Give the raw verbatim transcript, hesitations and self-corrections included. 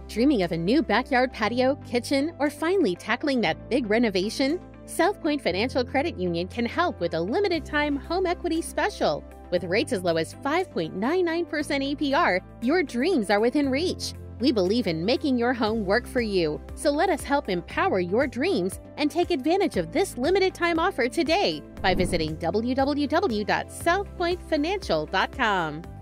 Dreaming of a new backyard patio, kitchen, or finally tackling that big renovation? SouthPoint Financial Credit Union can help with a limited-time home equity special. With rates as low as five point nine nine percent A P R, your dreams are within reach. We believe in making your home work for you, so let us help empower your dreams and take advantage of this limited-time offer today by visiting w w w dot south point financial dot com.